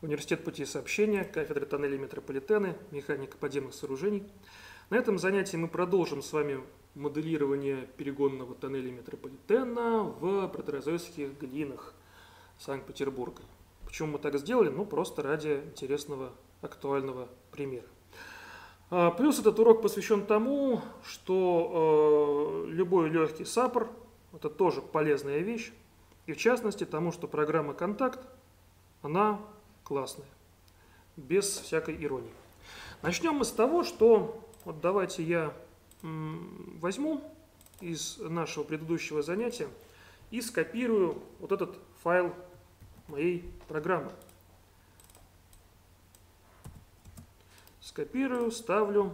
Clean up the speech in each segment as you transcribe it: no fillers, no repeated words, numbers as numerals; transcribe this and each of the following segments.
Университет путей сообщения, кафедра тоннелей метрополитена, механика подземных сооружений. На этом занятии мы продолжим с вами моделирование перегонного тоннеля метрополитена в протерозойских глинах Санкт-Петербурга. Почему мы так сделали? Ну, просто ради интересного, актуального примера. Плюс этот урок посвящен тому, что любой легкий саппор – это тоже полезная вещь. И в частности тому, что программа «Контакт», она классная, без всякой иронии. Начнем мы с того, что вот давайте я возьму из нашего предыдущего занятия и скопирую вот этот файл моей программы. Скопирую, ставлю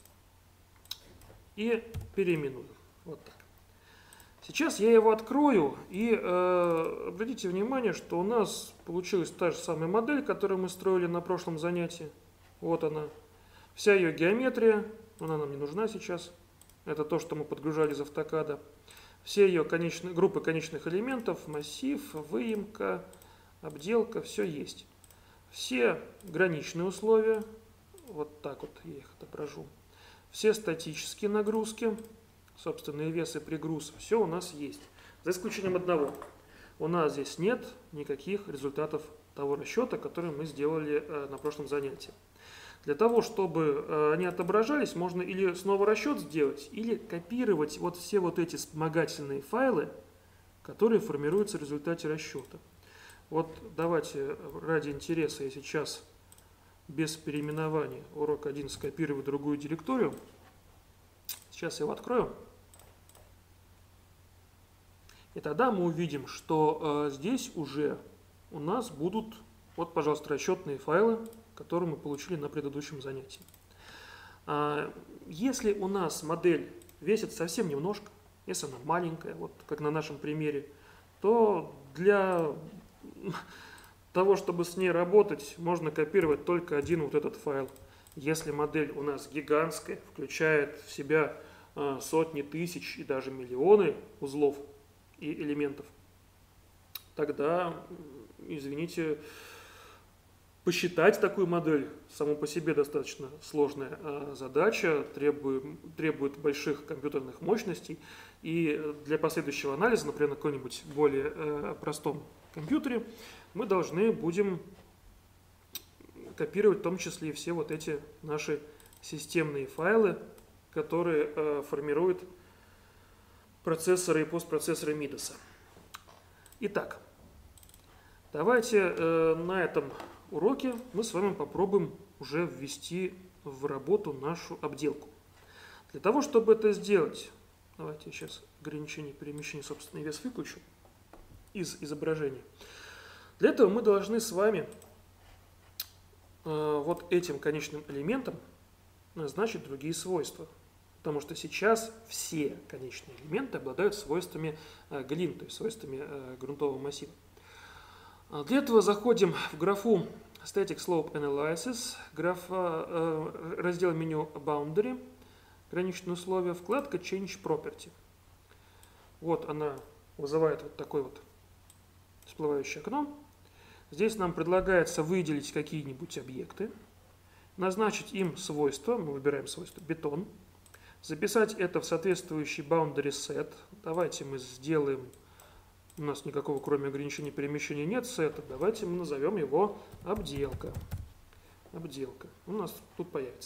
и переименую. Вот так. Сейчас я его открою, и обратите внимание, что у нас получилась та же самая модель, которую мы строили на прошлом занятии. Вот она. Вся ее геометрия, она нам не нужна сейчас. Это то, что мы подгружали из автокада. Все ее группы конечных элементов, массив, выемка, обделка, все есть. Все граничные условия, вот так вот я их отображу. Все статические нагрузки, собственные весы, пригруз, все у нас есть. За исключением одного. У нас здесь нет никаких результатов того расчета, который мы сделали на прошлом занятии. Для того, чтобы они отображались, можно или снова расчет сделать, или копировать вот все вот эти вспомогательные файлы, которые формируются в результате расчета. Вот давайте ради интереса я сейчас без переименования урок 1 скопирую в другую директорию. Сейчас я его открою. И тогда мы увидим, что здесь уже у нас будут, вот, пожалуйста, расчетные файлы, которые мы получили на предыдущем занятии. Если у нас модель весит совсем немножко, если она маленькая, вот как на нашем примере, то для того, чтобы с ней работать, можно копировать только один вот этот файл. Если модель у нас гигантская, включает в себя сотни тысяч и даже миллионы узлов и элементов, тогда, извините, посчитать такую модель само по себе достаточно сложная задача, требует больших компьютерных мощностей, и для последующего анализа, например, на каком-нибудь более простом компьютере, мы должны будем копировать в том числе и все вот эти наши системные файлы, которые формируют процессоры и постпроцессоры Мидаса. Итак, давайте на этом уроке мы с вами попробуем уже ввести в работу нашу обделку. Для того, чтобы это сделать, давайте я сейчас ограничение перемещения собственный вес выключу из изображения. Для этого мы должны с вами вот этим конечным элементам назначить другие свойства. Потому что сейчас все конечные элементы обладают свойствами глин, то есть свойствами грунтового массива. Для этого заходим в графу Static Slope Analysis, раздел меню Boundary, граничные условия, вкладка Change Property. Вот она вызывает вот такое вот всплывающее окно. Здесь нам предлагается выделить какие-нибудь объекты, назначить им свойства, мы выбираем свойство бетон, записать это в соответствующий boundary set. Давайте мы сделаем, у нас никакого кроме ограничения перемещения нет сета, давайте мы назовем его обделка. Обделка. У нас тут появится.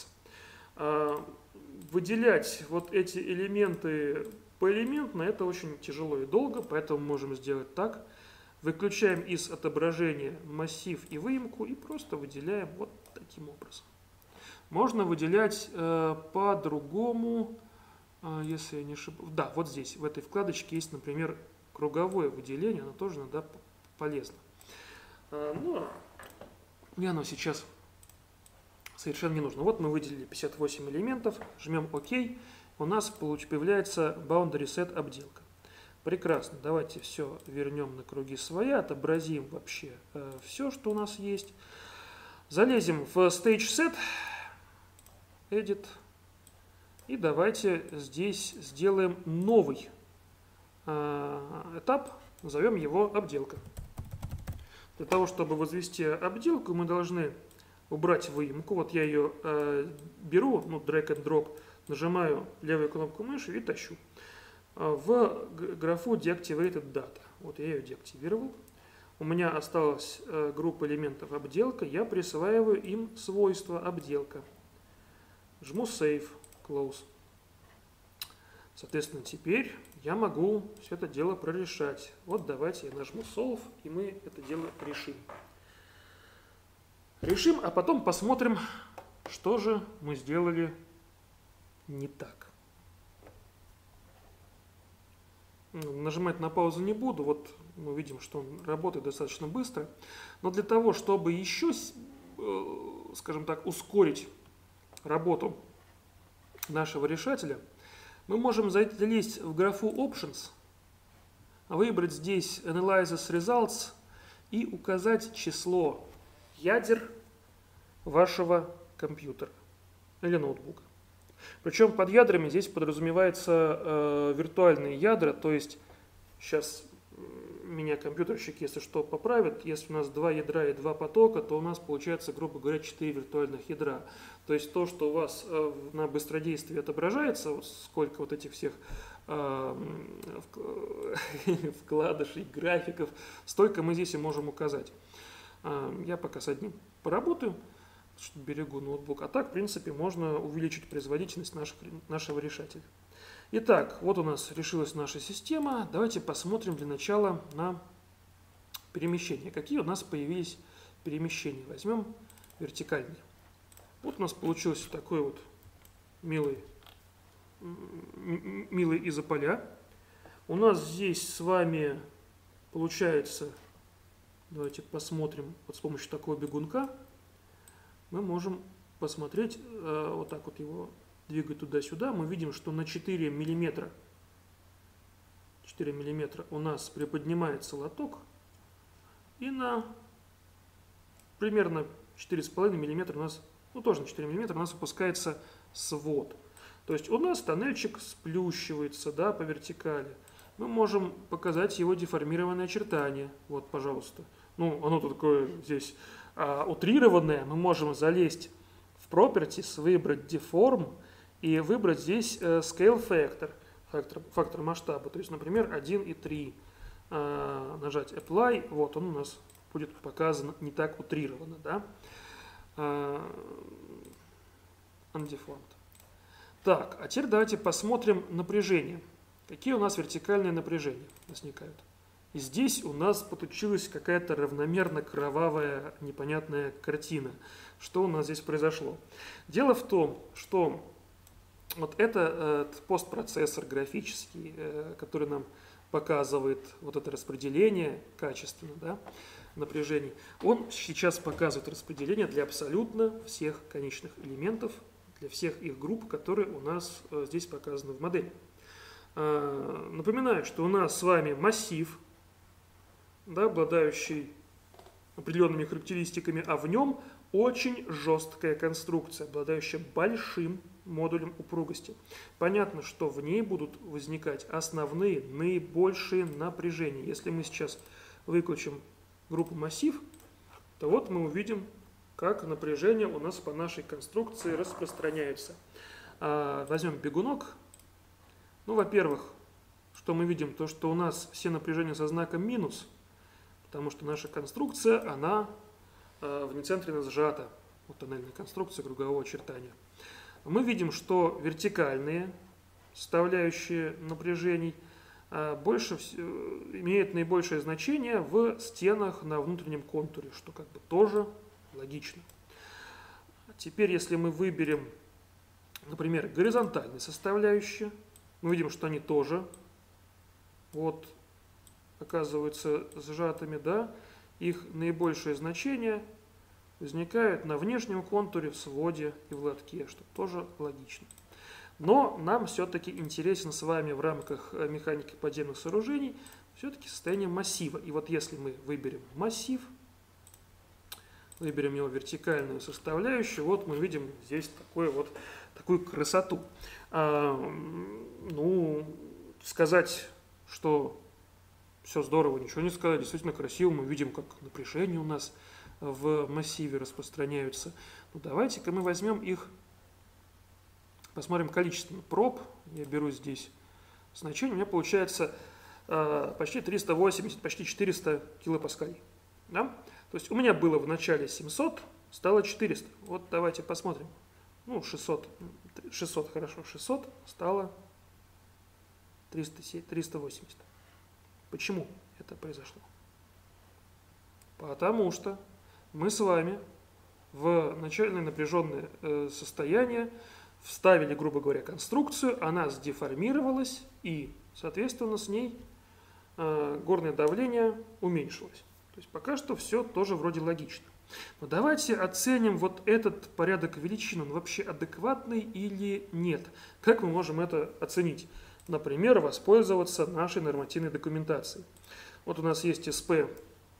Выделять вот эти элементы поэлементно это очень тяжело и долго, поэтому можем сделать так. Выключаем из отображения массив и выемку и просто выделяем вот таким образом. Можно выделять по-другому, если я не ошибаюсь. Да, вот здесь, в этой вкладочке есть, например, круговое выделение, оно тоже иногда полезно. Но мне оно сейчас совершенно не нужно. Вот мы выделили 58 элементов, жмем ОК, у нас появляется boundary set обделка. Прекрасно, давайте все вернем на круги своя, отобразим вообще все, что у нас есть. Залезем в Stage Set, Edit, и давайте здесь сделаем новый этап, назовем его обделка. Для того, чтобы возвести обделку, мы должны убрать выемку. Вот я ее беру, drag and drop, нажимаю левую кнопку мыши и тащу в графу Deactivated Data. Вот я ее деактивировал. У меня осталась группа элементов обделка, я присваиваю им свойства обделка. Жму Save, Close. Соответственно, теперь я могу все это дело прорешать. Вот давайте я нажму Solve, и мы это дело решим. Решим, а потом посмотрим, что же мы сделали не так. Нажимать на паузу не буду, вот мы видим, что он работает достаточно быстро. Но для того, чтобы еще, скажем так, ускорить работу нашего решателя, мы можем залезть в графу Options, выбрать здесь Analysis Results и указать число ядер вашего компьютера или ноутбука. Причем под ядрами здесь подразумеваются виртуальные ядра, то есть сейчас меня компьютерщик, если что, поправит. Если у нас 2 ядра и 2 потока, то у нас получается, грубо говоря, 4 виртуальных ядра. То есть то, что у вас на быстродействии отображается, вот сколько вот этих всех вкладышей, графиков, столько мы здесь и можем указать. Я пока с одним поработаю, берегу ноутбук. А так, в принципе, можно увеличить производительность нашего решателя. Итак, вот у нас решилась наша система. Давайте посмотрим для начала на перемещение. Какие у нас появились перемещения? Возьмем вертикальные. Вот у нас получился такой вот милый изополя. У нас здесь с вами получается, давайте посмотрим, вот с помощью такого бегунка мы можем посмотреть, вот так вот его двигать туда-сюда. Мы видим, что на 4 миллиметра у нас приподнимается лоток, и на примерно 4,5 миллиметра у нас, тоже на 4 миллиметра у нас опускается свод. То есть у нас тоннельчик сплющивается, да, по вертикали. Мы можем показать его деформированное очертание. Вот, пожалуйста. Оно такое здесь утрированное. Мы можем залезть в Properties, выбрать Deform и выбрать здесь Scale Factor, фактор масштаба. То есть, например, 1,3. Нажать Apply. Вот он у нас будет показан не так утрированно, да? Undeformed. Так, а теперь давайте посмотрим напряжение. Какие у нас вертикальные напряжения возникают. И здесь у нас получилась какая-то равномерно кровавая непонятная картина. Что у нас здесь произошло? Дело в том, что вот этот постпроцессор графический, который нам показывает вот это распределение качественно, да, напряжений, он сейчас показывает распределение для абсолютно всех конечных элементов, для всех их групп, которые у нас здесь показаны в модели. Напоминаю, что у нас с вами массив, да, обладающий определенными характеристиками, а в нем очень жесткая конструкция, обладающая большим модулем упругости. Понятно, что в ней будут возникать основные, наибольшие напряжения. Если мы сейчас выключим группу массив, то вот мы увидим, как напряжение у нас по нашей конструкции распространяется. Возьмем бегунок. Во-первых, что мы видим, то что у нас все напряжения со знаком минус, потому что наша конструкция, она внецентренно сжата. Вот тоннельная конструкция кругового очертания. Мы видим, что вертикальные составляющие напряжений имеют наибольшее значение в стенах на внутреннем контуре, что как бы тоже логично. Теперь, если мы выберем, например, горизонтальные составляющие, мы видим, что они тоже вот оказываются сжатыми, да, их наибольшее значение возникает на внешнем контуре, в своде и в лотке, что тоже логично. Но нам все-таки интересен с вами в рамках механики подземных сооружений все-таки состояние массива. И вот если мы выберем массив, выберем его вертикальную составляющую, вот мы видим здесь такую красоту. Сказать, что все здорово, ничего не сказали, действительно красиво, мы видим, как напряжения у нас в массиве распространяются. Ну, давайте-ка мы возьмем их, посмотрим количество проб. Я беру здесь значение, у меня получается почти 380, почти 400 килопаскалей. Да? То есть у меня было в начале 700, стало 400. Вот давайте посмотрим. Ну, 600, хорошо, 600 стало 380. Почему это произошло? Потому что мы с вами в начальное напряженное состояние вставили, грубо говоря, конструкцию, она сдеформировалась и, соответственно, с ней горное давление уменьшилось. То есть пока что все тоже вроде логично. Но давайте оценим вот этот порядок величин, он вообще адекватный или нет. Как мы можем это оценить? Например, воспользоваться нашей нормативной документацией. Вот у нас есть СП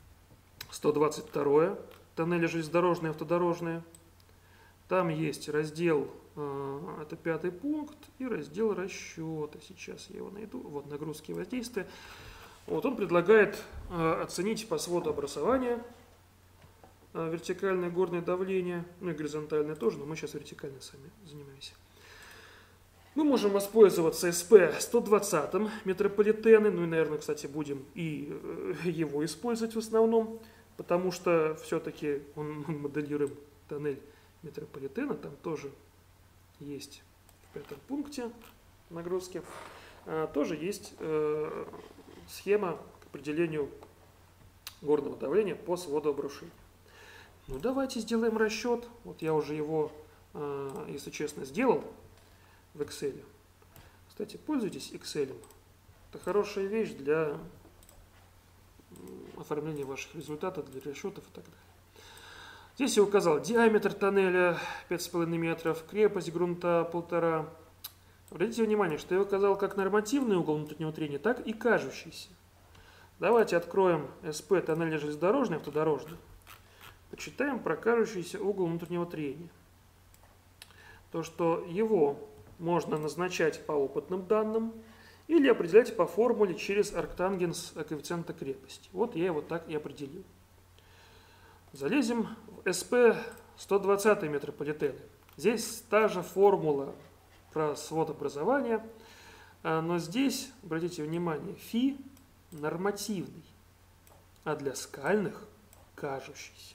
122, тоннели железнодорожные, автодорожные. Там есть раздел, это 5-й пункт, и раздел расчета. Сейчас я его найду. Вот нагрузки и воздействия. Вот он предлагает оценить по своду образования вертикальное горное давление, ну и горизонтальное тоже, но мы сейчас вертикально сами занимаемся. Мы можем воспользоваться СП-120 метрополитены, ну и, наверное, кстати, будем и его использовать в основном, потому что все-таки мы моделируем тоннель метрополитена, там тоже есть в 5-м пункте нагрузки, тоже есть схема к определению горного давления по своду обрушения. Ну, давайте сделаем расчет. Вот я уже его, если честно, сделал в Excel. Кстати, пользуйтесь Excel. Это хорошая вещь для оформления ваших результатов, для расчетов и так далее. Здесь я указал диаметр тоннеля 5,5 метров, крепость грунта 1,5. Обратите внимание, что я указал как нормативный угол внутреннего трения, так и кажущийся. Давайте откроем СП тоннеля железнодорожный, автодорожный. Почитаем про кажущийся угол внутреннего трения. То, что его можно назначать по опытным данным или определять по формуле через арктангенс коэффициента крепости. Вот я его так и определил. Залезем в СП 120 метрополитены. Здесь та же формула про свод образования, но здесь, обратите внимание, φ нормативный, а для скальных кажущийся.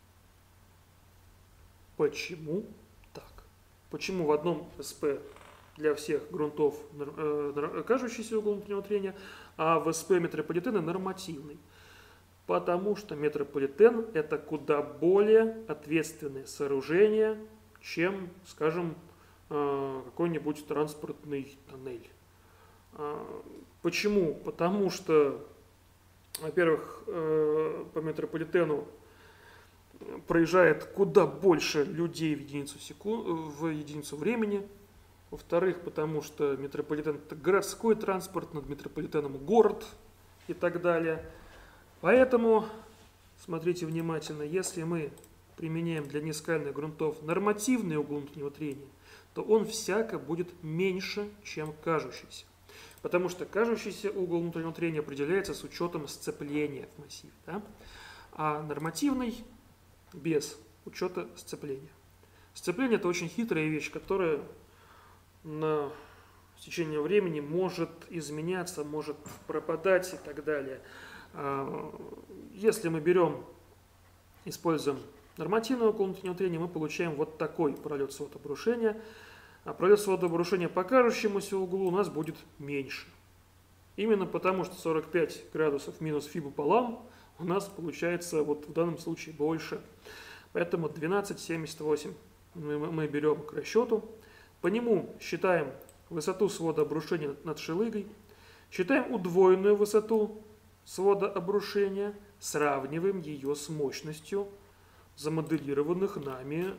Почему так? Почему в одном СП для всех грунтов кажущийся угол внутреннего трения, а в СП метрополитена нормативный? Потому что метрополитен – это куда более ответственное сооружение, чем, скажем, какой-нибудь транспортный тоннель. Почему? Потому что, во-первых, по метрополитену проезжает куда больше людей в единицу времени. Во-вторых, потому что метрополитен – это городской транспорт, над метрополитеном город и так далее. Поэтому, смотрите внимательно, если мы применяем для нескальных грунтов нормативный угол внутреннего трения, то он всяко будет меньше, чем кажущийся. Потому что кажущийся угол внутреннего трения определяется с учетом сцепления в массиве, да? А нормативный без учета сцепления. Сцепление – это очень хитрая вещь, которая в течение времени может изменяться, может пропадать и так далее. Если мы используем нормативный угол внутреннего трения, мы получаем вот такой пролет свода обрушения. А пролет свода обрушения по кажущемуся углу у нас будет меньше. Именно потому, что 45 градусов минус φ пополам у нас получается вот в данном случае больше. Поэтому 12,78 мы берем к расчету. По нему считаем высоту свода обрушения над шелыгой. Считаем удвоенную высоту свода обрушения. Сравниваем ее с мощностью замоделированных нами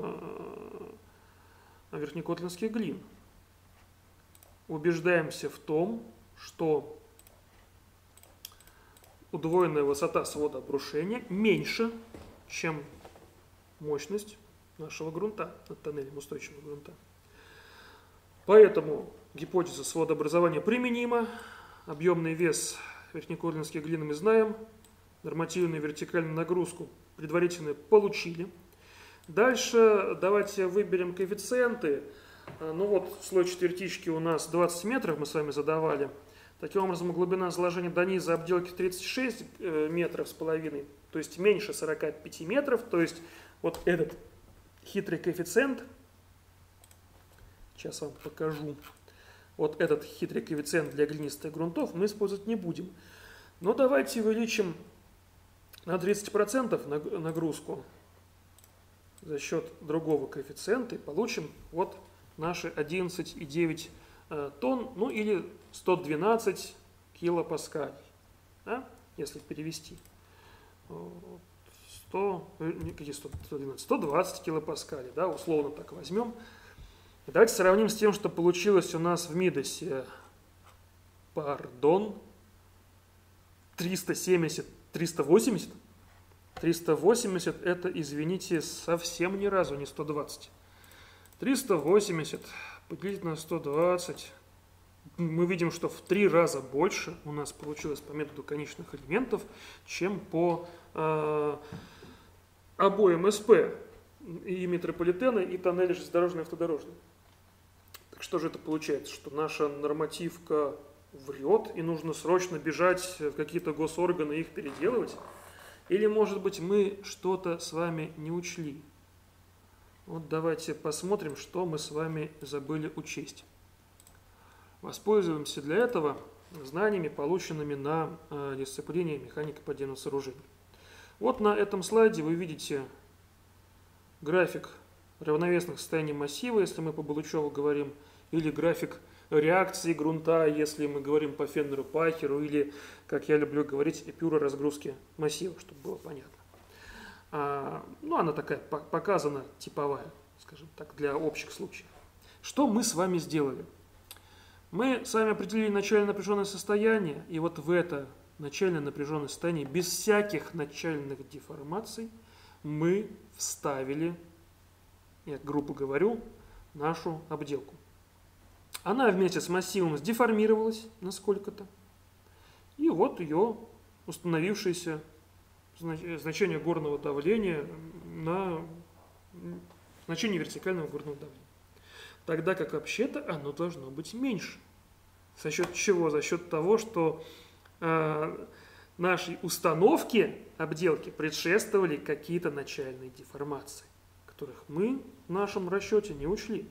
верхнекотлинских глин. Убеждаемся в том, что удвоенная высота свода обрушения меньше, чем мощность нашего грунта над тоннелем устойчивого грунта. Поэтому гипотеза сводообразования применима. Объемный вес верхнекорлинские глины мы знаем. Нормативную вертикальную нагрузку предварительно получили. Дальше давайте выберем коэффициенты. Ну вот слой четвертички у нас 20 метров мы с вами задавали. Таким образом, глубина заложения до низа обделки 36 метров с половиной, то есть меньше 45 метров. То есть вот этот хитрый коэффициент, сейчас вам покажу, вот этот хитрый коэффициент для глинистых грунтов мы использовать не будем. Но давайте увеличим на 30% нагрузку за счет другого коэффициента и получим вот наши 11,9 тонн, ну или 112 килопаскалей, да, если перевести. 120 килопаскалей, да, условно так возьмем. И давайте сравним с тем, что получилось у нас в Мидосе. 370, 380. 380 это, извините, совсем ни разу не 120. 380 поделить на 120. Мы видим, что в 3 раза больше у нас получилось по методу конечных элементов, чем по обоим СП, и метрополитена, и тоннели железнодорожные и автодорожные. Так что же это получается? Что наша нормативка врет, и нужно срочно бежать в какие-то госорганы и их переделывать? Или, может быть, мы что-то с вами не учли? Вот давайте посмотрим, что мы с вами забыли учесть. Воспользуемся для этого знаниями, полученными на дисциплине механика подземных сооружений. Вот на этом слайде вы видите график равновесных состояний массива, если мы по Балучеву говорим, или график реакции грунта, если мы говорим по Феннеру-Пахеру, или, как я люблю говорить, эпюра разгрузки массива, чтобы было понятно. Ну, она такая показана типовая, скажем так, для общих случаев. Что мы с вами сделали? Мы с вами определили начальное напряженное состояние, и вот в это начальное напряженное состояние, без всяких начальных деформаций, мы вставили, я грубо говорю, нашу обделку. Она вместе с массивом сдеформировалась на сколько-то, и вот ее установившееся значение горного давления на значение вертикального горного давления. Тогда как вообще-то оно должно быть меньше. За счет чего? За счет того, что нашей установке обделки предшествовали какие-то начальные деформации, которых мы в нашем расчете не учли.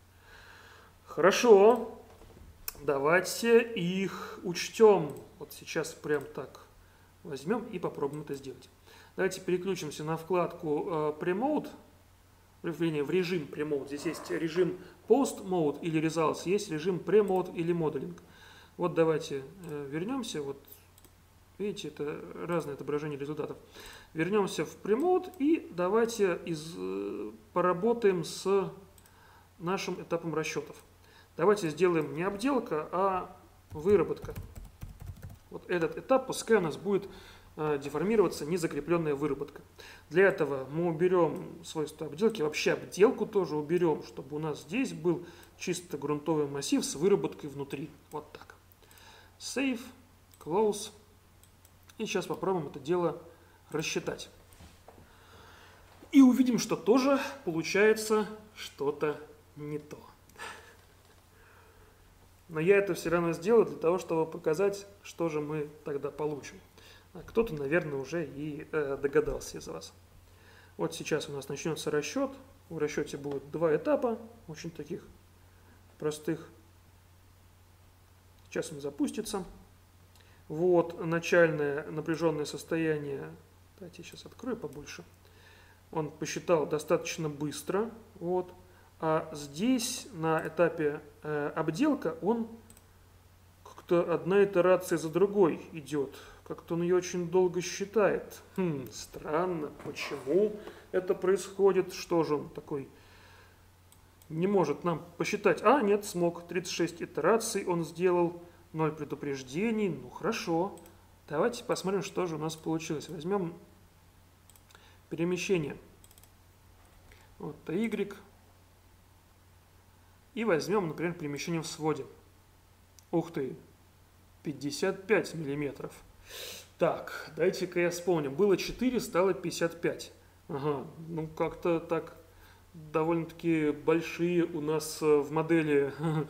Хорошо, давайте их учтем. Вот сейчас прям так возьмем и попробуем это сделать. Давайте переключимся на вкладку Pre-Mode, в режим Pre-Mode. Здесь есть режим Post-Mode или Results, есть режим Pre-Mode или Modeling. Вот давайте вернемся, вот видите, это разные отображения результатов. Вернемся в Pre-Mode и давайте поработаем с нашим этапом расчетов. Давайте сделаем не обделка, а выработка. Вот этот этап, пускай у нас будет деформироваться незакрепленная выработка. Для этого мы уберем свойства обделки, вообще обделку тоже уберем, чтобы у нас здесь был чисто грунтовый массив с выработкой внутри. Вот так. Save, Close. И сейчас попробуем это дело рассчитать. И увидим, что тоже получается что-то не то. Но я это все равно сделаю для того, чтобы показать, что же мы тогда получим. А кто-то, наверное, уже и догадался из вас. Вот сейчас у нас начнется расчет. В расчете будет 2 этапа, очень таких простых. Сейчас он запустится. Вот начальное напряженное состояние. Давайте я сейчас открою побольше. Он посчитал достаточно быстро. Вот. А здесь на этапе обделка он как-то одна итерация за другой идет. Как-то он ее очень долго считает. Странно, почему это происходит? Что же он такой не может нам посчитать? А, нет, смог. 36 итераций он сделал, 0 предупреждений. Ну, хорошо. Давайте посмотрим, что же у нас получилось. Возьмем перемещение. Вот Y. И возьмем, например, перемещение в своде. Ух ты! 55 миллиметров. Так, дайте-ка я вспомню. Было 4, стало 55. Ага, ну как-то так довольно-таки большие у нас в модели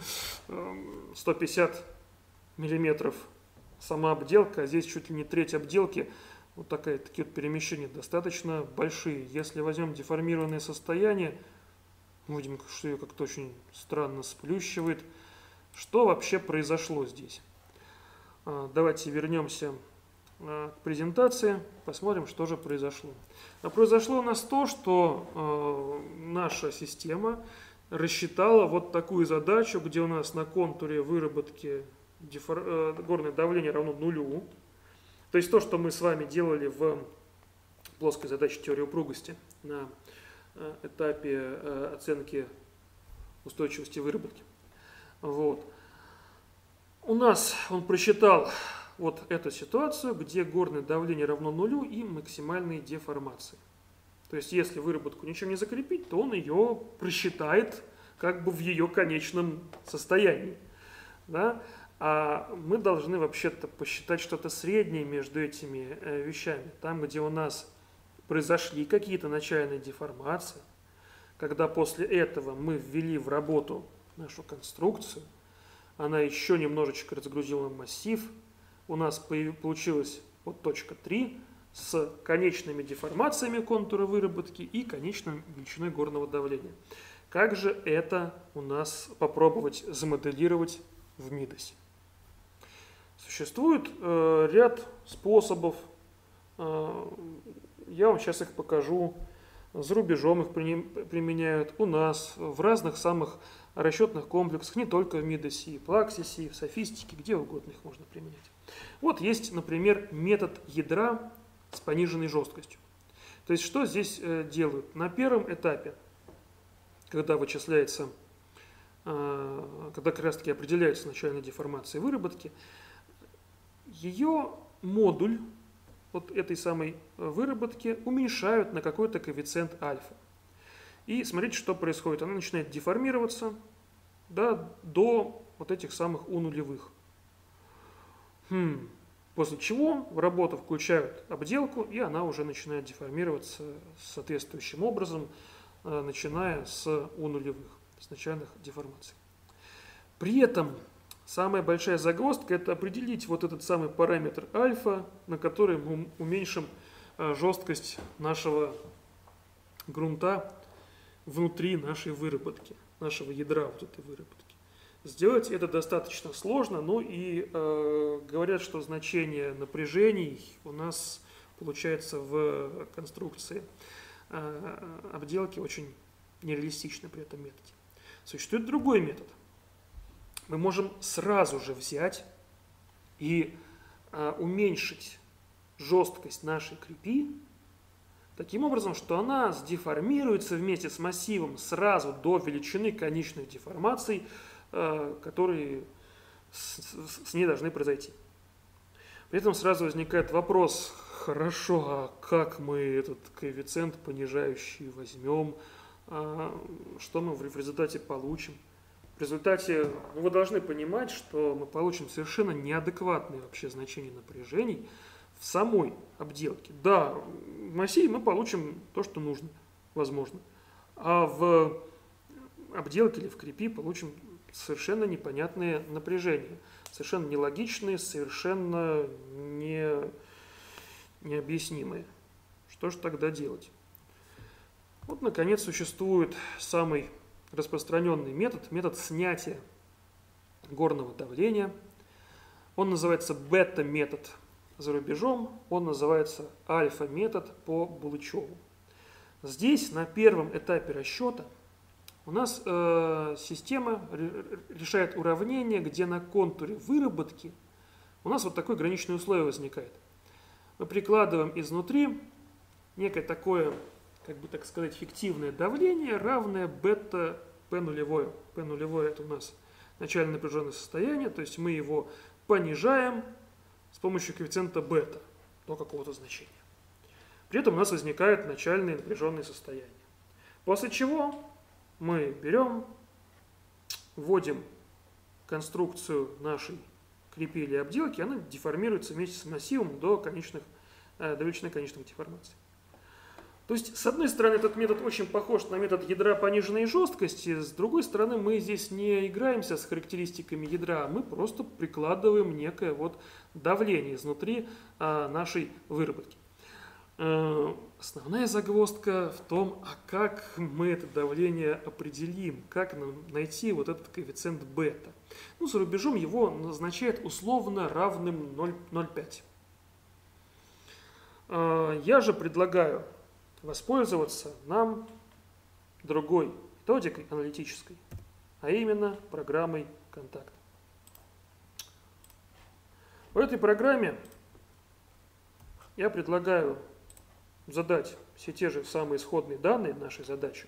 150 миллиметров сама обделка, а здесь чуть ли не треть обделки. Вот такие вот перемещения достаточно большие. Если возьмем деформированное состояние, мы видим, что ее как-то очень странно сплющивает. Что вообще произошло здесь? Давайте вернемся к презентации, посмотрим, что же произошло. А произошло у нас то, что наша система рассчитала вот такую задачу, где у нас на контуре выработки горное давление равно нулю. То есть то, что мы с вами делали в плоской задаче теории упругости на этапе оценки устойчивости выработки. Вот. У нас он просчитал вот эту ситуацию, где горное давление равно нулю и максимальные деформации. То есть если выработку ничем не закрепить, то он ее просчитает как бы в ее конечном состоянии. Да? А мы должны вообще-то посчитать что-то среднее между этими вещами. Там, где у нас произошли какие-то начальные деформации, когда после этого мы ввели в работу нашу конструкцию, она еще немножечко разгрузила массив, у нас получилась вот точка 3 с конечными деформациями контура выработки и конечной величиной горного давления. Как же это у нас попробовать замоделировать в МИДОСе? Существует ряд способов, я вам сейчас их покажу, за рубежом их применяют, у нас в разных самых расчетных комплексах, не только в МИДОСе, и в Плаксисе, и в Софистике, где угодно их можно применять. Вот есть, например, метод ядра с пониженной жесткостью. То есть что здесь делают? На первом этапе, когда вычисляется, когда как раз таки определяется начальная деформация выработки, ее модуль вот этой самой выработки уменьшают на какой-то коэффициент альфа. И смотрите, что происходит. Она начинает деформироваться, да, до вот этих самых У нулевых. После чего в работу включают обделку, и она уже начинает деформироваться соответствующим образом, начиная с У нулевых, с начальных деформаций. При этом самая большая загвоздка – это определить вот этот самый параметр альфа, на который мы уменьшим жесткость нашего грунта внутри нашей выработки, нашего ядра вот этой выработки. Сделать это достаточно сложно, но и говорят, что значение напряжений у нас получается в конструкции обделки очень нереалистично при этом методе. Существует другой метод. Мы можем сразу же взять и уменьшить жесткость нашей крепи таким образом, что она сдеформируется вместе с массивом сразу до величины конечных деформаций, которые с ней должны произойти. При этом сразу возникает вопрос: хорошо, а как мы этот коэффициент понижающий возьмем, что мы в результате получим? В результате вы должны понимать, что мы получим совершенно неадекватные вообще значения напряжений в самой обделке. Да, в массиве мы получим то, что нужно, возможно, а в обделке или в крепи получим совершенно непонятные напряжения, совершенно нелогичные, совершенно необъяснимые. Что же тогда делать? Вот, наконец, существует самый распространенный метод снятия горного давления. Он называется бета-метод за рубежом, он называется альфа-метод по Булычеву. Здесь на первом этапе расчета у нас система решает уравнение, где на контуре выработки у нас вот такое граничное условие возникает. Мы прикладываем изнутри некое такое, как бы так сказать, фиктивное давление, равное бета P нулевое. P нулевое это у нас начальное напряженное состояние, то есть мы его понижаем с помощью коэффициента бета до какого-то значения. При этом у нас возникает начальное напряженное состояние. После чего мы берем, вводим конструкцию нашей крепи или обделки, она деформируется вместе с массивом до величины конечных деформаций. То есть, с одной стороны, этот метод очень похож на метод ядра пониженной жесткости, с другой стороны, мы здесь не играемся с характеристиками ядра, мы просто прикладываем некое вот давление изнутри нашей выработки. Основная загвоздка в том, а как мы это давление определим, как нам найти вот этот коэффициент бета. Ну, за рубежом его назначают условно равным 0,5. Я же предлагаю воспользоваться нам другой методикой аналитической, а именно программой контакт. В этой программе я предлагаю задать все те же самые исходные данные нашей задачи.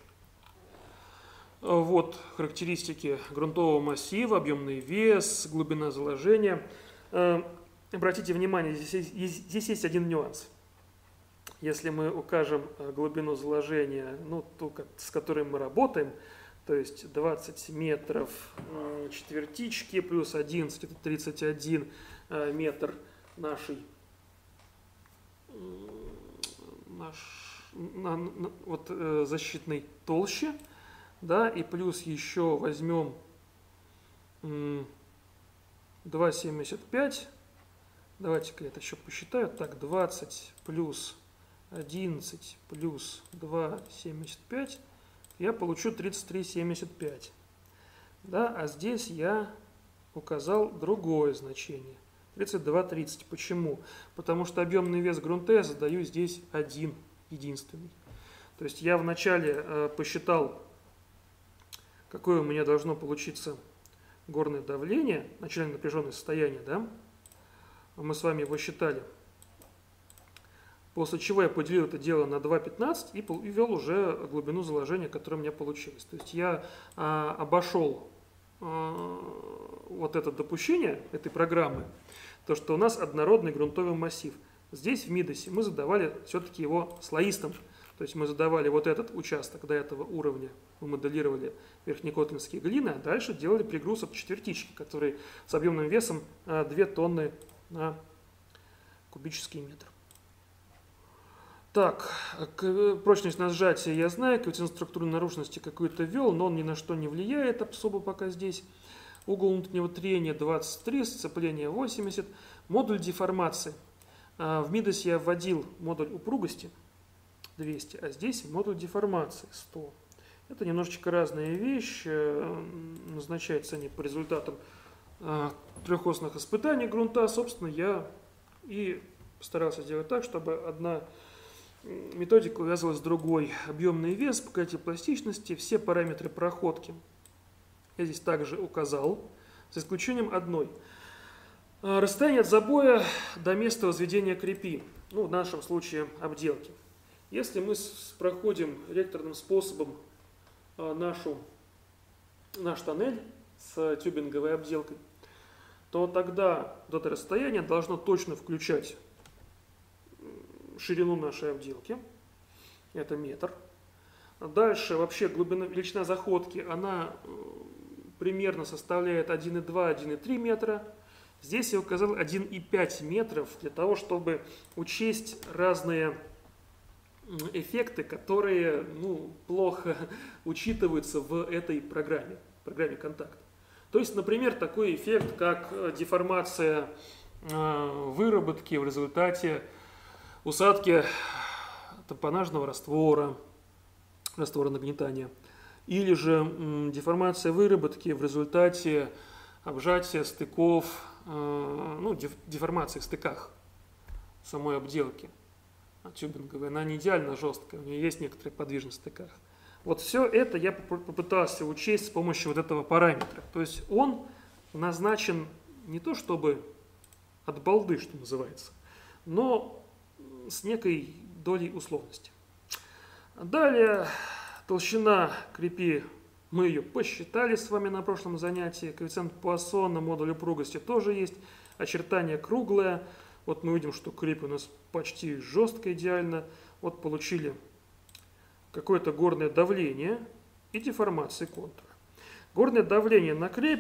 Вот характеристики грунтового массива, объемный вес, глубина заложения. Обратите внимание, здесь есть один нюанс. Если мы укажем глубину заложения, ну, ту, с которой мы работаем, то есть 20 метров четвертички плюс 11, это 31 метр нашей защитной толщи, да, и плюс еще возьмем 2,75, давайте-ка я это еще посчитаю, так, 20 плюс 11 плюс 2,75, я получу 33,75, да, а здесь я указал другое значение. 32,30. Почему? Потому что объемный вес грунта я задаю здесь один, единственный. То есть я вначале посчитал, какое у меня должно получиться горное давление, начальное напряженное состояние, да? Мы с вами его считали. После чего я поделил это дело на 2,15 и ввел уже глубину заложения, которая у меня получилась. То есть я обошел вот это допущение этой программы, то, что у нас однородный грунтовый массив. Здесь в Мидосе мы задавали все-таки его слоистым. То есть мы задавали вот этот участок до этого уровня, мы моделировали верхнекотлинские глины, а дальше делали пригруз от четвертички, который с объемным весом 2 тонны на кубический метр. Так, прочность на сжатие я знаю, коэффициент структурной нарушенности какой-то ввел, но он ни на что не влияет особо пока здесь. Угол внутреннего трения 23, сцепление 80. Модуль деформации. В Мидосе я вводил модуль упругости 200, а здесь модуль деформации 100. Это немножечко разная вещь, назначается они по результатам трехосных испытаний грунта. Собственно, я и постарался сделать так, чтобы одна методика увязывалась с другой. Объемный вес, покрытие пластичности, все параметры проходки я здесь также указал, за исключением одной. Расстояние от забоя до места возведения крепи, ну, в нашем случае обделки. Если мы проходим ректорным способом наш тоннель с тюбинговой обделкой, то тогда вот это расстояние должно точно включать ширину нашей обделки, это метр. Дальше вообще величина заходки, она примерно составляет 1,2-1,3 метра. Здесь я указал 1,5 метров для того, чтобы учесть разные эффекты, которые плохо учитываются в этой программе контакт. То есть, например, такой эффект, как деформация выработки в результате усадки тампонажного раствора нагнетания, или же деформация выработки в результате обжатия стыков, деформации в стыках самой обделки тюбинговой. Она не идеально жесткая, у нее есть некоторая подвижность в стыках. Вот все это я попытался учесть с помощью вот этого параметра. То есть он назначен не то чтобы от балды, что называется, но с некой долей условности. Далее толщина крепи, мы ее посчитали с вами на прошлом занятии. Коэффициент Пуассона, модуль упругости тоже есть. Очертание круглое. Вот мы видим, что крепь у нас почти жестко, идеально. Вот получили какое-то горное давление и деформации контура. Горное давление на крепь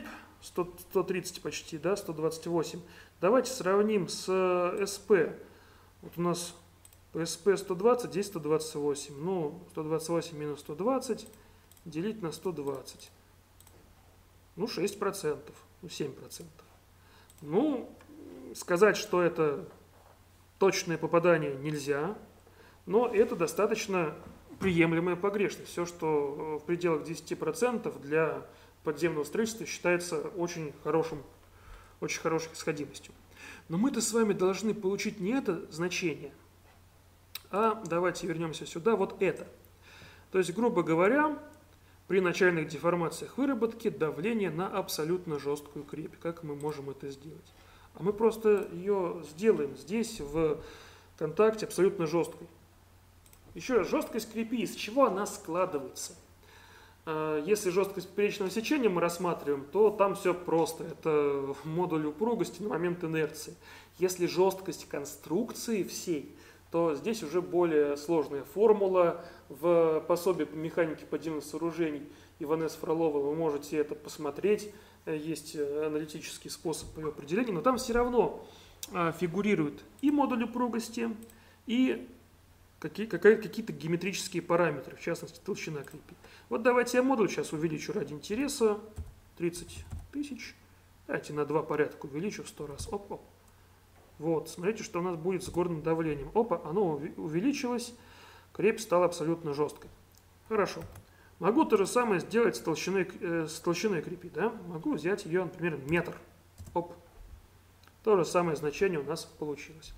130 почти, да, 128. Давайте сравним с SP. Вот у нас по SP 120, здесь 128. Ну, 128 минус 120 делить на 120. Ну, 6%, ну, 7%. Ну, сказать, что это точное попадание нельзя, но это достаточно приемлемая погрешность. Все, что в пределах 10% для подземного строительства считается очень хорошей исходимостью. Но мы-то с вами должны получить не это значение, а давайте вернемся сюда, вот это. То есть, грубо говоря, при начальных деформациях выработки давление на абсолютно жесткую крепь. Как мы можем это сделать? А мы просто ее сделаем здесь в контакте абсолютно жесткой. Еще раз, жесткость крепи, из чего она складывается? Если жесткость поперечного сечения мы рассматриваем, то там все просто. Это модуль упругости на момент инерции. Если жесткость конструкции всей, то здесь уже более сложная формула. В пособии по механике подземных сооружений Иванес Фролова вы можете это посмотреть. Есть аналитический способ ее определения, но там все равно фигурирует и модуль упругости, и какие-то геометрические параметры, в частности толщина крепи. Вот давайте я модуль сейчас увеличу ради интереса. 30 тысяч. Давайте на 2 порядка увеличу в 100 раз. Оп-оп. Вот, смотрите, что у нас будет с горным давлением. Опа, оно увеличилось, крепь стала абсолютно жесткой. Хорошо. Могу то же самое сделать с толщиной крепи, да? Могу взять ее, например, метр. Оп. То же самое значение у нас получилось.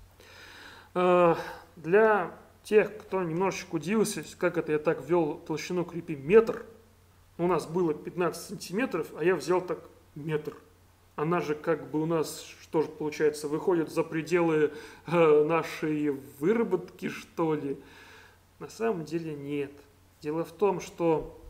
Для тех, кто немножечко удивился, как это я так ввел толщину крепи метр, у нас было 15 сантиметров, а я взял так метр. Она же как бы у нас, что же получается, выходит за пределы нашей выработки, что ли? На самом деле нет. Дело в том, что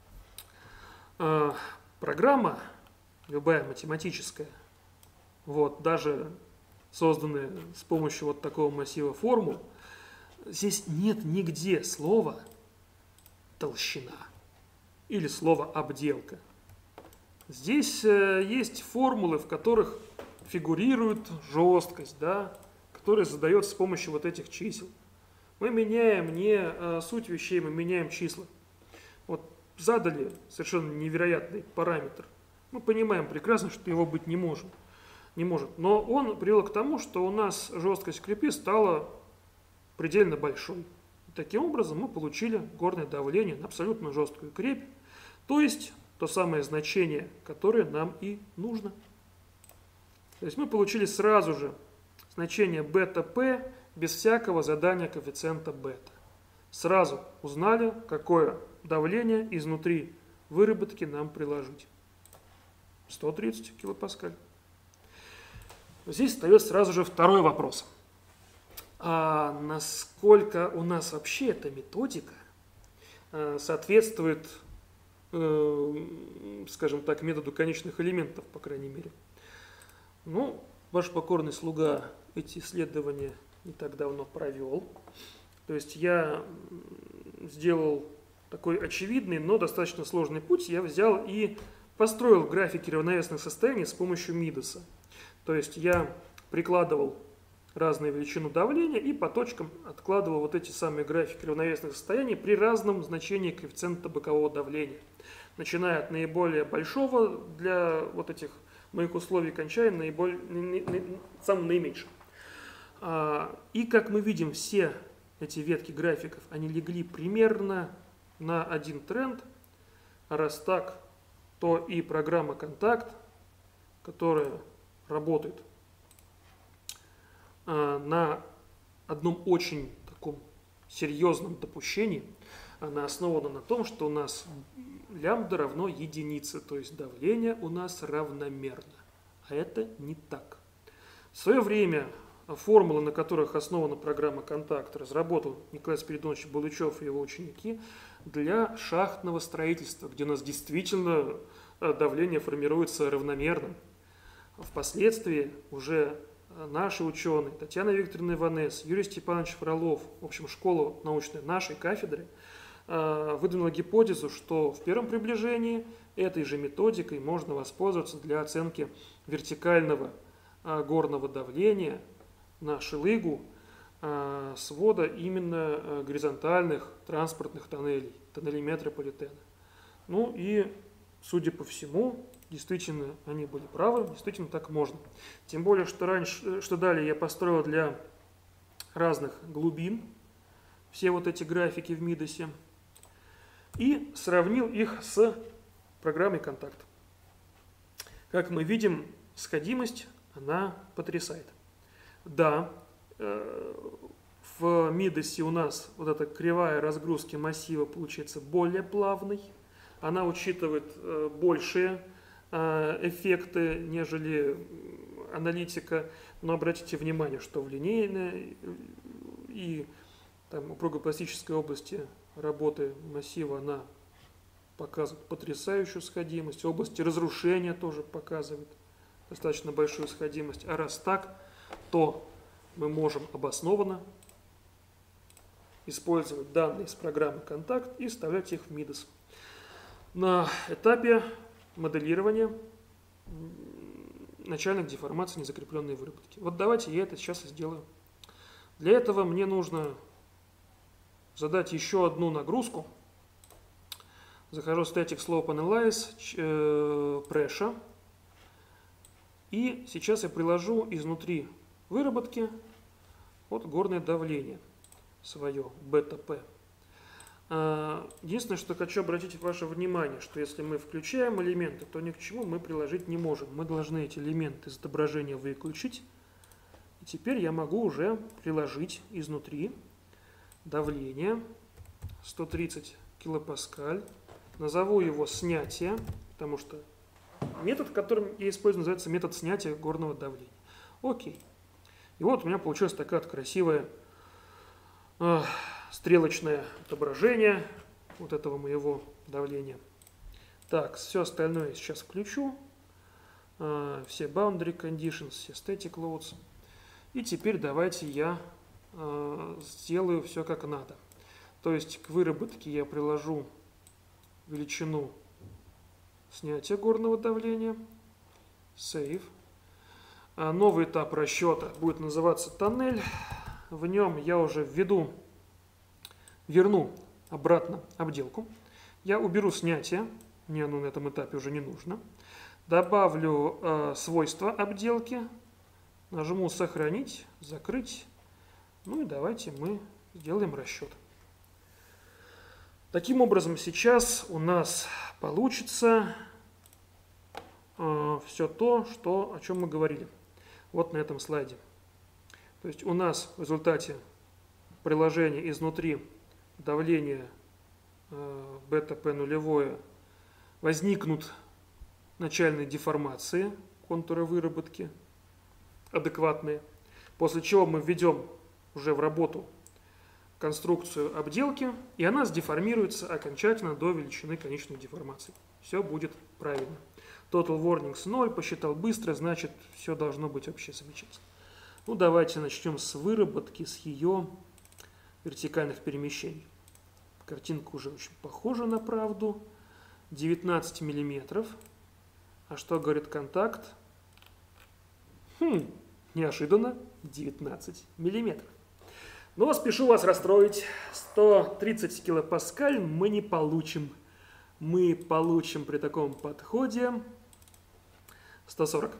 программа, любая математическая, вот, даже созданная с помощью вот такого массива формул, здесь нет нигде слова толщина или слова обделка. Здесь есть формулы, в которых фигурирует жесткость, да, которая задается с помощью вот этих чисел. Мы меняем не суть вещей, мы меняем числа. Вот задали совершенно невероятный параметр. Мы понимаем прекрасно, что его быть не может. Но он привел к тому, что у нас жесткость крепи стала предельно большой. И таким образом мы получили горное давление на абсолютно жесткую крепь, то есть то самое значение, которое нам и нужно. То есть мы получили сразу же значение бета-П без всякого задания коэффициента бета. Сразу узнали, какое давление изнутри выработки нам приложить. 130 килопаскаль. Здесь встает сразу же второй вопрос. А насколько у нас вообще эта методика соответствует, скажем так, методу конечных элементов, по крайней мере? Ну, ваш покорный слуга эти исследования не так давно провел. То есть я сделал такой очевидный, но достаточно сложный путь. Я взял и построил графики равновесных состояний с помощью Мидаса. То есть я прикладывал разные величины давления и по точкам откладывал вот эти самые графики равновесных состояний при разном значении коэффициента бокового давления. Начиная от наиболее большого для вот этих моих условий, кончая самым наименьшим. И как мы видим, все эти ветки графиков, они легли примерно на один тренд. А раз так, то и программа «Контакт», которая работает на одном очень таком серьезном допущении, она основана на том, что у нас лямбда равно единице, то есть давление у нас равномерно. А это не так. В свое время формулы, на которых основана программа «Контакт», разработал Николай Спиридонович Балычев и его ученики для шахтного строительства, где у нас действительно давление формируется равномерно. Впоследствии уже наши ученые, Татьяна Викторовна Иванес, Юрий Степанович Фролов, в общем, школа научная нашей кафедры, выдвинула гипотезу, что в первом приближении этой же методикой можно воспользоваться для оценки вертикального горного давления на шелыгу свода именно горизонтальных транспортных тоннелей, тоннелей метрополитена. Ну и, судя по всему, действительно они были правы, действительно так можно. Тем более, что далее я построил для разных глубин все вот эти графики в Мидосе и сравнил их с программой «Контакт». Как мы видим, сходимость, она потрясает. Да, в Мидосе у нас вот эта кривая разгрузки массива получается более плавной. Она учитывает большие эффекты, нежели аналитика. Но обратите внимание, что в линейной и упругопластической области работы массива она показывает потрясающую сходимость. В области разрушения тоже показывает достаточно большую сходимость. А раз так, то мы можем обоснованно использовать данные из программы «Контакт» и вставлять их в Мидос. На этапе моделирования начальных деформаций незакрепленной выработки. Вот давайте я это сейчас и сделаю. Для этого мне нужно задать еще одну нагрузку. Захожу в Static Slope Analyze, Pressure. И сейчас я приложу изнутри выработки вот горное давление свое, бета-П. Единственное, что хочу обратить ваше внимание, что если мы включаем элементы, то ни к чему мы приложить не можем. Мы должны эти элементы из отображения выключить. И теперь я могу уже приложить изнутри давление 130 килопаскаль. Назову его снятие, потому что метод, которым я использую, называется метод снятия горного давления. Окей. И вот у меня получилось такое красивое стрелочное отображение вот этого моего давления. Так, все остальное я сейчас включу. Все boundary conditions, все static loads. И теперь давайте я сделаю все как надо. То есть к выработке я приложу величину снятия горного давления. Save. Новый этап расчета будет называться тоннель. В нем я уже верну обратно обделку. Я уберу снятие, мне оно на этом этапе уже не нужно. Добавлю свойства обделки, нажму «Сохранить», «Закрыть». Ну и давайте мы сделаем расчет. Таким образом, сейчас у нас получится все то, о чем мы говорили. Вот на этом слайде. То есть у нас в результате приложения изнутри давление бета-П нулевое возникнут начальные деформации контура выработки, адекватные, после чего мы введем уже в работу конструкцию обделки, и она сдеформируется окончательно до величины конечной деформации. Все будет правильно. Total Warnings 0, посчитал быстро, значит, все должно быть вообще замечательно. Ну, давайте начнем с выработки, с ее вертикальных перемещений. Картинка уже очень похожа на правду. 19 миллиметров. А что говорит контакт? Неожиданно 19 миллиметров. Но спешу вас расстроить. 130 килопаскаль мы не получим. Мы получим при таком подходе 140.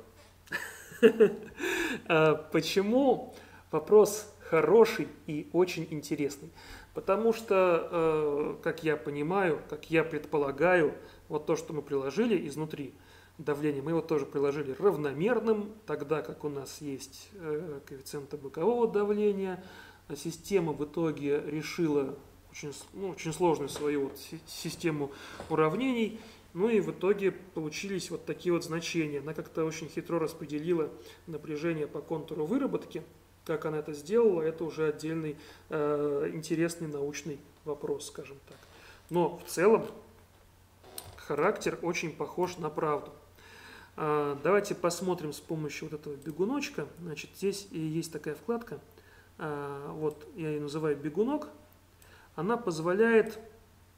Почему? Вопрос хороший и очень интересный. Потому что, как я понимаю, как я предполагаю, вот то, что мы приложили изнутри давление, мы его тоже приложили равномерным, тогда как у нас есть коэффициенты бокового давления. Система в итоге решила очень сложную свою систему уравнений. Ну и в итоге получились вот такие вот значения. Она как-то очень хитро распределила напряжение по контуру выработки. Как она это сделала, это уже отдельный интересный научный вопрос, скажем так. Но в целом характер очень похож на правду. Давайте посмотрим с помощью вот этого бегуночка. Значит, здесь есть такая вкладка. Вот я ее называю бегунок. Она позволяет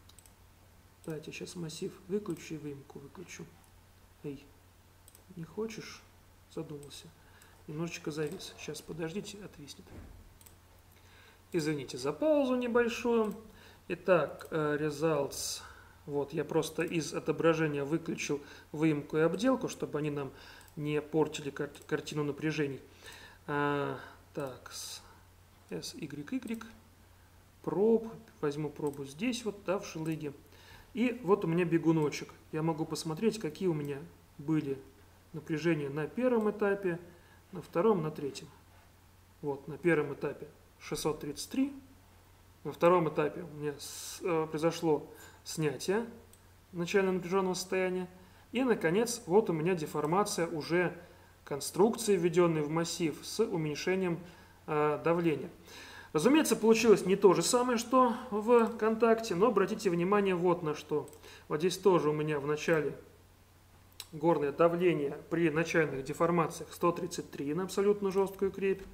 Давайте сейчас массив выключу и выемку выключу. Эй, не хочешь? Задумался. Немножечко завис. Сейчас, подождите, отвиснет. Извините за паузу небольшую. Итак, results. Вот, я просто из отображения выключил выемку и обделку, чтобы они нам не портили картину напряжений. Так, SYY. Проб. Возьму пробу здесь, вот, да, в шелыге. И вот у меня бегуночек. Я могу посмотреть, какие у меня были напряжения на первом этапе, на втором, на третьем. Вот, на первом этапе 633. На втором этапе у меня произошло снятие начально напряженного состояния. И, наконец, вот у меня деформация уже конструкции, введенной в массив, с уменьшением давления. Разумеется, получилось не то же самое, что в контакте, но обратите внимание вот на что. Вот здесь тоже у меня в начале горное давление при начальных деформациях 133 на абсолютно жесткую крепь.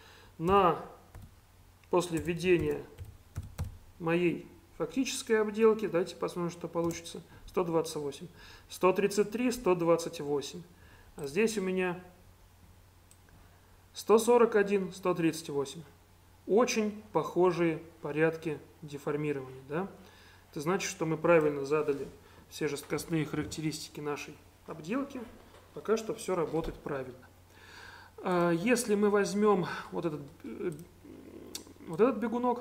После введения моей фактической обделки, давайте посмотрим, что получится. 128. 133, 128. А здесь у меня 141, 138. Очень похожие порядки деформирования. Да? Это значит, что мы правильно задали все жесткостные характеристики нашей обделки. Пока что все работает правильно. Если мы возьмем вот этот бегунок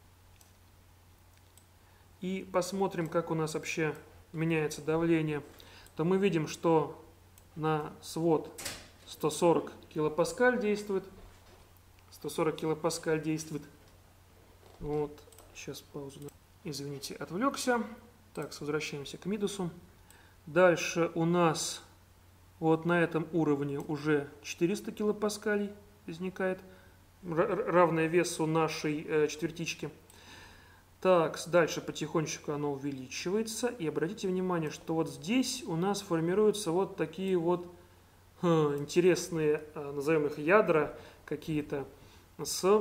и посмотрим, как у нас вообще меняется давление, то мы видим, что на свод 140 килопаскаль действует. 140 килопаскаль действует. Вот, сейчас паузу. Извините, отвлекся. Так, возвращаемся к Мидусу. Дальше у нас вот на этом уровне уже 400 килопаскалей возникает, равное весу нашей четвертички. Так, дальше потихонечку оно увеличивается. И обратите внимание, что вот здесь у нас формируются вот такие вот интересные, назовем их ядра какие-то, с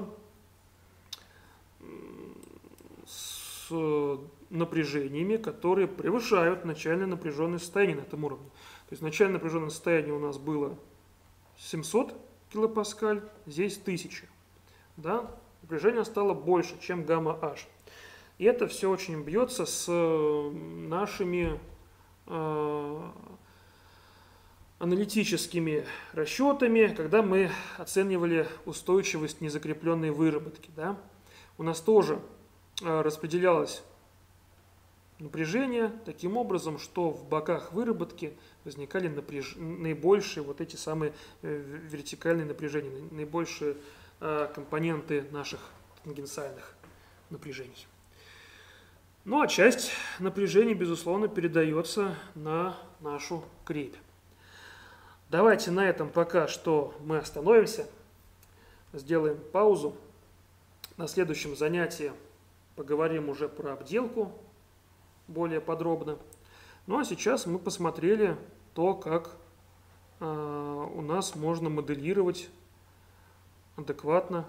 напряжениями, которые превышают начальное напряженное состояние на этом уровне. То есть начальное напряженное состояние у нас было 700 килопаскаль, здесь 1000. Да? Напряжение стало больше, чем гамма-H. И это все очень бьется с нашими аналитическими расчетами, когда мы оценивали устойчивость незакрепленной выработки. Да? У нас тоже распределялось напряжение таким образом, что в боках выработки возникали наибольшие вот эти самые вертикальные напряжения, наибольшие компоненты наших тангенциальных напряжений. Ну а часть напряжения, безусловно, передается на нашу крепь. Давайте на этом пока что мы остановимся, сделаем паузу. На следующем занятии поговорим уже про обделку более подробно. Ну а сейчас мы посмотрели то, как у нас можно моделировать адекватно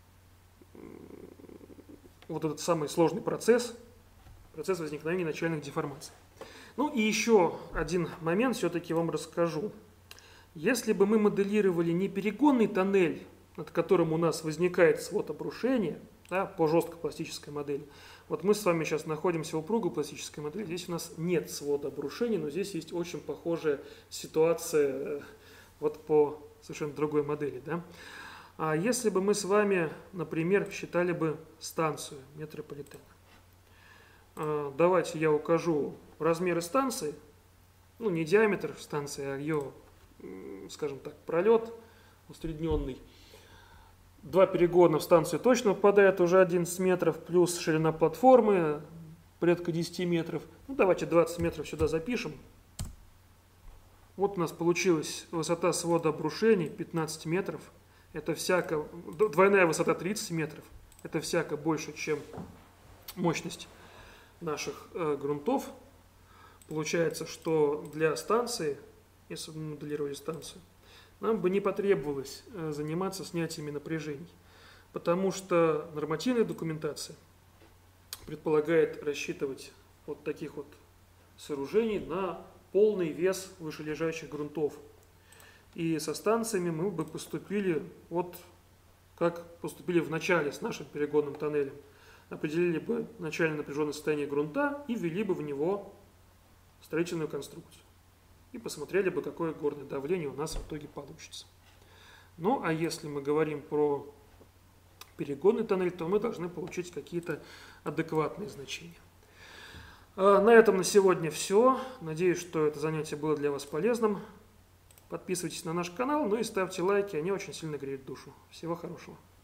вот этот самый сложный процесс возникновения начальных деформаций. Ну и еще один момент все-таки вам расскажу. Если бы мы моделировали не перегонный тоннель, над которым у нас возникает свод обрушения, да, по жесткой пластической модели, вот мы с вами сейчас находимся в упругой пластической модели, здесь у нас нет свода обрушения, но здесь есть очень похожая ситуация вот по совершенно другой модели. Да? А если бы мы с вами, например, считали бы станцию метрополитена, давайте я укажу размеры станции, ну не диаметр станции, а ее, скажем так, пролет усредненный. Два перегона в станцию точно попадает уже 11 метров, плюс ширина платформы порядка 10 метров. Ну давайте 20 метров сюда запишем. Вот у нас получилась высота свода обрушений 15 метров. Это всяко, двойная высота 30 метров. Это всяко больше, чем мощность наших грунтов. Получается, что для станции, если бы мы моделировали станцию, нам бы не потребовалось заниматься снятиями напряжений, потому что нормативная документация предполагает рассчитывать вот таких вот сооружений на полный вес вышележащих грунтов. И со станциями мы бы поступили вот как поступили в начале с нашим перегонным тоннелем. Определили бы начальное напряженное состояние грунта и ввели бы в него строительную конструкцию. И посмотрели бы, какое горное давление у нас в итоге получится. Ну, а если мы говорим про перегонный тоннель, то мы должны получить какие-то адекватные значения. На этом на сегодня все. Надеюсь, что это занятие было для вас полезным. Подписывайтесь на наш канал, ну и ставьте лайки, они очень сильно греют душу. Всего хорошего.